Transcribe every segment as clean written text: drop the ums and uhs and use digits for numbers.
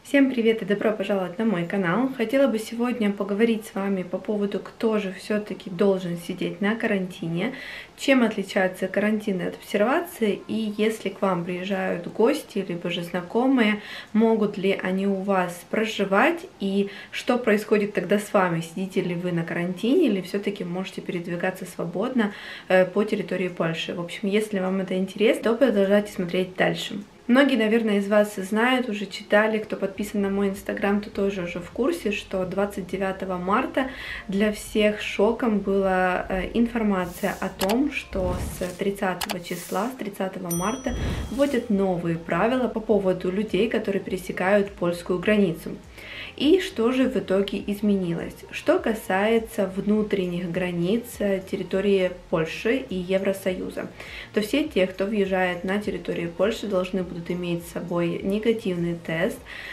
Всем привет и добро пожаловать на мой канал. Хотела бы сегодня поговорить с вами по поводу, кто же все-таки должен сидеть на карантине, чем отличается карантин от обсервации, и если к вам приезжают гости, либо же знакомые, могут ли они у вас проживать, и что происходит тогда с вами, сидите ли вы на карантине, или все-таки можете передвигаться свободно по территории Польши. В общем, если вам это интересно, то продолжайте смотреть дальше. Многие, наверное, из вас знают, уже читали, кто подписан на мой инстаграм, то тоже уже в курсе, что 29 марта для всех шоком была информация о том, что с 30 числа, с 30 марта вводят новые правила по поводу людей, которые пересекают польскую границу. И что же в итоге изменилось? Что касается внутренних границ территории Польши и Евросоюза, то все те, кто въезжает на территорию Польши, должны будут иметь с собой негативный тест,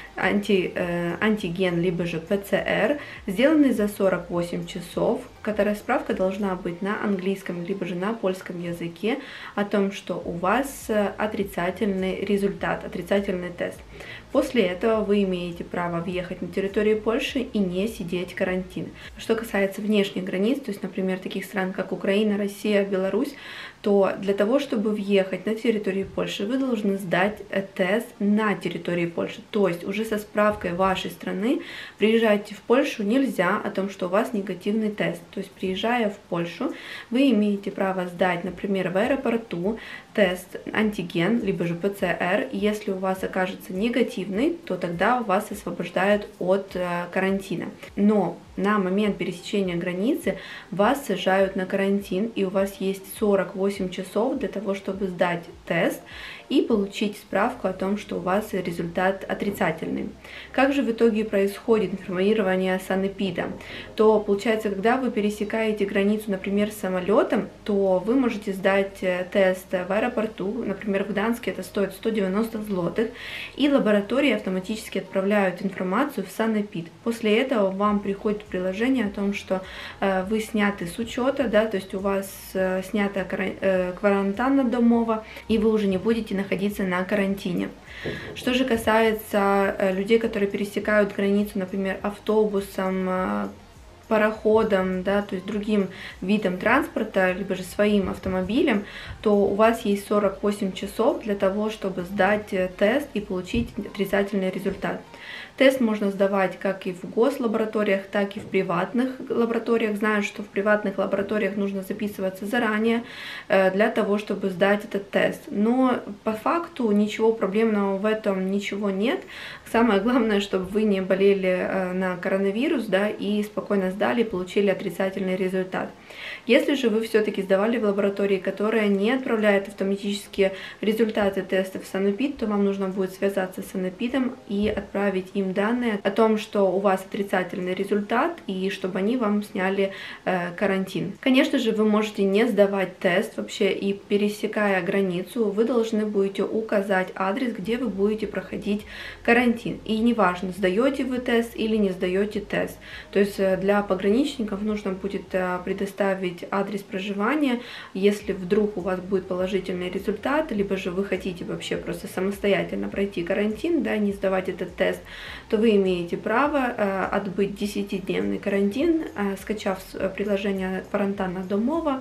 антиген, либо же ПЦР, сделанный за 48 часов, которая справка должна быть на английском, либо же на польском языке о том, что у вас отрицательный результат, отрицательный тест. После этого вы имеете право въехать на территорию Польши и не сидеть карантин. Что касается внешних границ, то есть, например, таких стран, как Украина, Россия, Беларусь, то для того, чтобы въехать на территорию Польши, вы должны сдать тест на территории Польши. То есть уже со справкой вашей страны приезжайте в Польшу нельзя о том, что у вас негативный тест. То есть приезжая в Польшу, вы имеете право сдать, например, в аэропорту тест антиген, либо же ПЦР. Если у вас окажется негативный, то тогда вас освобождают от карантина. Но на момент пересечения границы вас сажают на карантин, и у вас есть 48 часов для того, чтобы сдать тест и получить справку о том, что у вас результат отрицательный. Как же в итоге происходит информирование санэпида? То получается, когда вы пересекаете границу, например, самолетом, то вы можете сдать тест в аэропорту, например, в Гданске это стоит 190 злотых, и лаборатории автоматически отправляют информацию в санэпид. После этого вам приходит приложение о том, что вы сняты с учета, да, то есть у вас снята карантанна домова, и вы уже не будете находиться на карантине. Что же касается людей, которые пересекают границу, например, автобусом, пароходом, да, то есть другим видом транспорта, либо же своим автомобилем, то у вас есть 48 часов для того, чтобы сдать тест и получить отрицательный результат. Тест можно сдавать как и в гослабораториях, так и в приватных лабораториях. Знаю, что в приватных лабораториях нужно записываться заранее для того, чтобы сдать этот тест. Но по факту ничего проблемного в этом ничего нет. Самое главное, чтобы вы не болели на коронавирус, да, и спокойно сдали и получили отрицательный результат. Если же вы все-таки сдавали в лаборатории, которая не отправляет автоматически результаты тестов в санэпид, то вам нужно будет связаться с санэпидом и отправить им данные о том, что у вас отрицательный результат, и чтобы они вам сняли карантин. Конечно же, вы можете не сдавать тест вообще, и пересекая границу, вы должны будете указать адрес, где вы будете проходить карантин. И неважно, сдаете вы тест или не сдаете тест. То есть для пограничников нужно будет предоставить адрес проживания, если вдруг у вас будет положительный результат, либо же вы хотите вообще просто самостоятельно пройти карантин, да, не сдавать этот тест, то вы имеете право отбыть 10-дневный карантин, скачав приложение «Карантанна домова»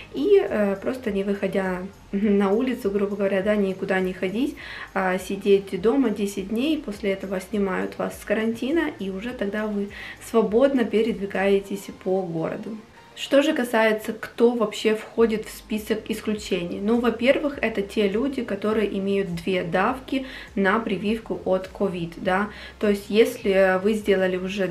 и просто не выходя на улицу, грубо говоря, да, никуда не ходить, а сидеть дома 10 дней, после этого снимают вас с карантина, и уже тогда вы свободно передвигаетесь по городу. Что же касается, кто вообще входит в список исключений? Ну, во-первых, это те люди, которые имеют 2 давки на прививку от COVID, да, то есть если вы сделали уже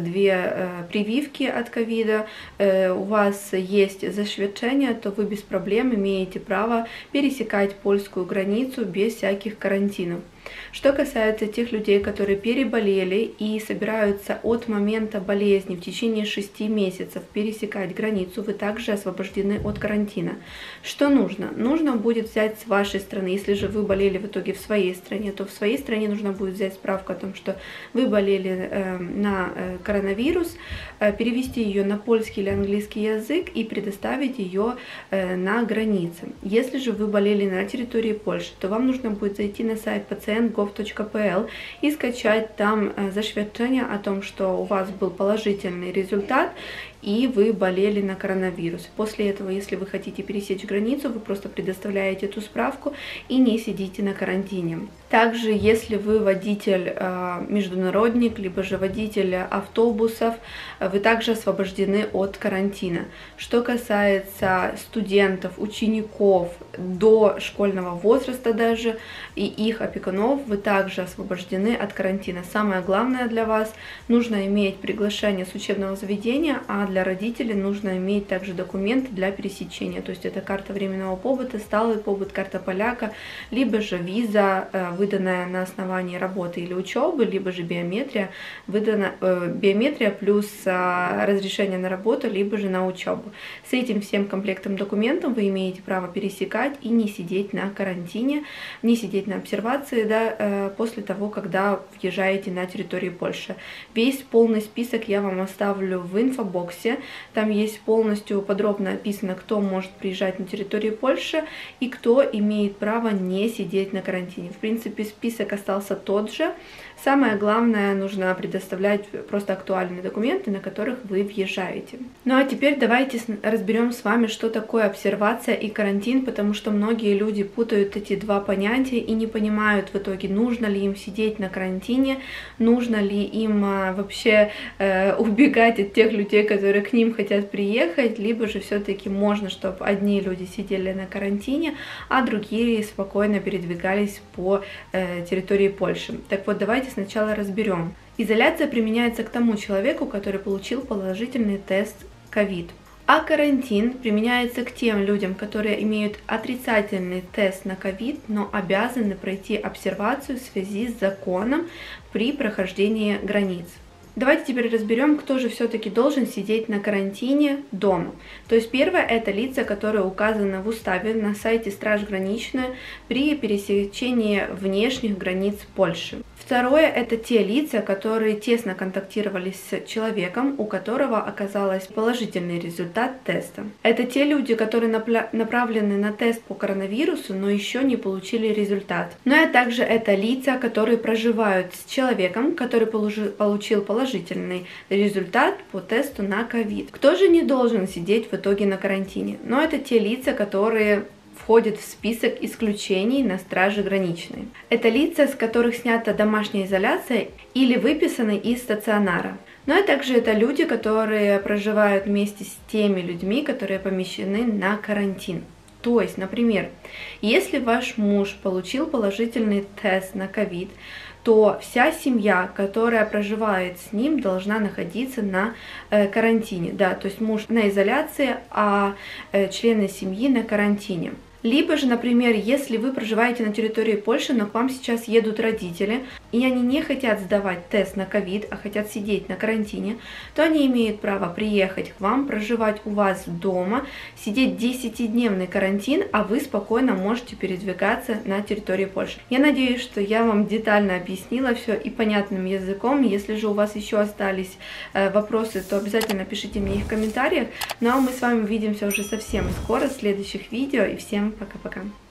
2 прививки от ковида, у вас есть засвідчення, то вы без проблем имеете право пересекать польскую границу без всяких карантинов. Что касается тех людей, которые переболели и собираются от момента болезни в течение 6 месяцев пересекать границу, вы также освобождены от карантина. Что нужно? Нужно будет взять с вашей страны, если же вы болели в итоге в своей стране, то в своей стране нужно будет взять справку о том, что вы болели на коронавирус, перевести ее на польский или английский язык и предоставить ее на границе. Если же вы болели на территории Польши, то вам нужно будет зайти на сайт пациента pacjent.gov.pl и скачать там заświadczenie о том, что у вас был положительный результат и вы болели на коронавирус. После этого, если вы хотите пересечь границу, вы просто предоставляете эту справку и не сидите на карантине. Также, если вы водитель международник, либо же водитель автобусов, вы также освобождены от карантина. Что касается студентов, учеников до школьного возраста даже и их опекунов, вы также освобождены от карантина. Самое главное для вас, нужно иметь приглашение с учебного заведения, а для родителей нужно иметь также документы для пересечения. То есть это карта временного побыта, сталый побыт, карта поляка, либо же виза, выданная на основании работы или учебы, либо же биометрия, биометрия плюс разрешение на работу, либо же на учебу. С этим всем комплектом документов вы имеете право пересекать и не сидеть на карантине, не сидеть на обсервации, да, после того, когда въезжаете на территорию Польши. Весь полный список я вам оставлю в инфобоксе. Там есть полностью подробно описано, кто может приезжать на территорию Польши и кто имеет право не сидеть на карантине. В принципе, список остался тот же. Самое главное, нужно предоставлять просто актуальные документы, на которых вы въезжаете. Ну а теперь давайте разберем с вами, что такое обсервация и карантин, потому что многие люди путают эти два понятия и не понимают в итоге, нужно ли им сидеть на карантине, нужно ли им вообще убегать от тех людей, которые к ним хотят приехать, либо же все-таки можно, чтобы одни люди сидели на карантине, а другие спокойно передвигались по территории Польши. Так вот, давайте сначала разберем. Изоляция применяется к тому человеку, который получил положительный тест COVID. А карантин применяется к тем людям, которые имеют отрицательный тест на COVID, но обязаны пройти обсервацию в связи с законом при прохождении границ. Давайте теперь разберем, кто же все-таки должен сидеть на карантине дома. То есть первое — это лица, которые указаны в уставе на сайте Страж Граничная при пересечении внешних границ Польши. Второе — это те лица, которые тесно контактировали с человеком, у которого оказался положительный результат теста. Это те люди, которые направлены на тест по коронавирусу, но еще не получили результат. Ну и также это лица, которые проживают с человеком, который получил положительный результат по тесту на COVID. Кто же не должен сидеть в итоге на карантине? Но это те лица, которые входят в список исключений на Страже Граничной. Это лица, с которых снята домашняя изоляция или выписаны из стационара. Ну и также это люди, которые проживают вместе с теми людьми, которые помещены на карантин. То есть, например, если ваш муж получил положительный тест на COVID, то вся семья, которая проживает с ним, должна находиться на карантине. Да, то есть муж на изоляции, а члены семьи на карантине. Либо же, например, если вы проживаете на территории Польши, но к вам сейчас едут родители, и они не хотят сдавать тест на COVID, а хотят сидеть на карантине, то они имеют право приехать к вам, проживать у вас дома, сидеть 10-дневный карантин, а вы спокойно можете передвигаться на территории Польши. Я надеюсь, что я вам детально объяснила все и понятным языком. Если же у вас еще остались вопросы, то обязательно пишите мне их в комментариях. Ну а мы с вами увидимся уже совсем скоро в следующих видео, и всем пока-пока.